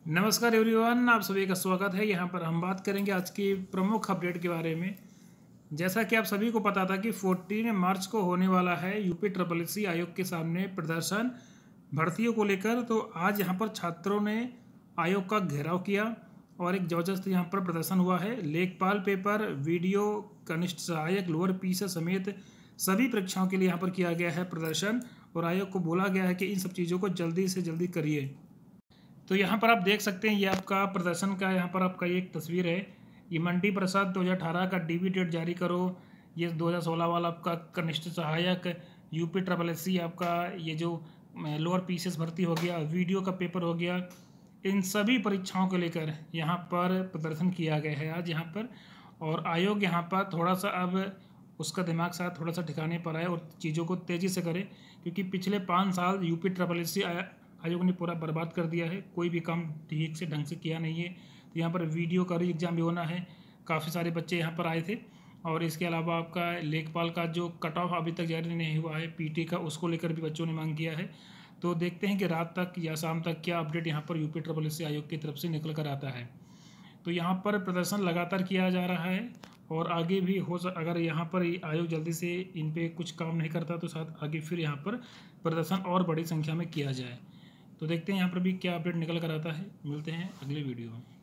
नमस्कार एवरीवन, आप सभी का स्वागत है। यहाँ पर हम बात करेंगे आज की प्रमुख अपडेट के बारे में। जैसा कि आप सभी को पता था कि 14 मार्च को होने वाला है यूपी ट्रिपल एससी आयोग के सामने प्रदर्शन भर्तियों को लेकर। तो आज यहाँ पर छात्रों ने आयोग का घेराव किया और एक जबरदस्त यहाँ पर प्रदर्शन हुआ है। लेखपाल पेपर, वीडियो, कनिष्ठ सहायक, लोअर पीसी समेत सभी परीक्षाओं के लिए यहाँ पर किया गया है प्रदर्शन और आयोग को बोला गया है कि इन सब चीज़ों को जल्दी से जल्दी करिए। तो यहाँ पर आप देख सकते हैं, ये आपका प्रदर्शन का यहाँ पर आपका ये एक तस्वीर है। ये मंडी प्रसाद 2018 का डीबी डेट जारी करो। ये 2016 वाला आपका कनिष्ठ सहायक, यूपी ट्रिपल एससी आपका ये जो लोअर पीसीएस भर्ती हो गया, वीडियो का पेपर हो गया, इन सभी परीक्षाओं को लेकर यहाँ पर प्रदर्शन किया गया है आज यहाँ पर। और आयोग यहाँ पर थोड़ा सा अब उसका दिमाग साथ थोड़ा सा ठिकाने पर आए और चीज़ों को तेज़ी से करे, क्योंकि पिछले 5 साल यूपी ट्रिपल एससी आयोग ने पूरा बर्बाद कर दिया है। कोई भी काम ठीक से ढंग से किया नहीं है। तो यहाँ पर वीडियो का एग्ज़ाम भी होना है। काफ़ी सारे बच्चे यहाँ पर आए थे और इसके अलावा आपका लेखपाल का जो कट ऑफ अभी तक जारी नहीं हुआ है पीटी का, उसको लेकर भी बच्चों ने मांग किया है। तो देखते हैं कि रात तक या शाम तक क्या अपडेट यहाँ पर यूपी ट्रिपल एससी आयोग की तरफ से निकल कर आता है। तो यहाँ पर प्रदर्शन लगातार किया जा रहा है और आगे भी अगर यहाँ पर आयोग जल्दी से इन पे कुछ काम नहीं करता तो शायद आगे फिर यहाँ पर प्रदर्शन और बड़ी संख्या में किया जाए। तो देखते हैं यहाँ पर भी क्या अपडेट निकल कर आता है। मिलते हैं अगले वीडियो में।